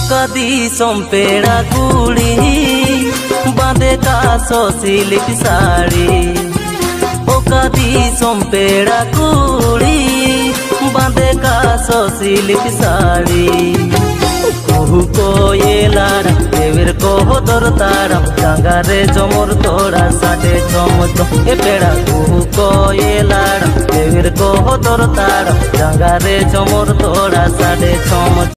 कदी पेड़ा कुड़ी बांधे का सिल्क साड़ी। कदी पेड़ा कुड़ी बांधे का सिल्क साड़ी। कहू को ये लाड़ा देवर को दरताड़ा डांगारे चमर तोड़ा साडे चमच ए पेड़ा। कहू को ये लाड़ा देवर को दरताड़ा डांगारे चमर तोड़ा साडे चमच।